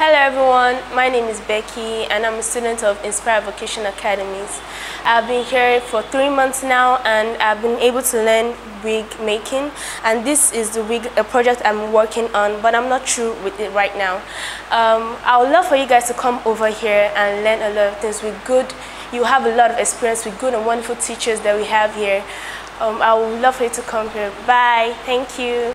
Hello everyone, my name is Becky and I'm a student of Inspire Vocational Academies. I've been here for 3 months now and I've been able to learn wig making, and this is the wig project I'm working on, but I'm not through with it right now. I would love for you guys to come over here and learn a lot of things with good. You have a lot of experience with good and wonderful teachers that we have here. I would love for you to come here. Bye. Thank you.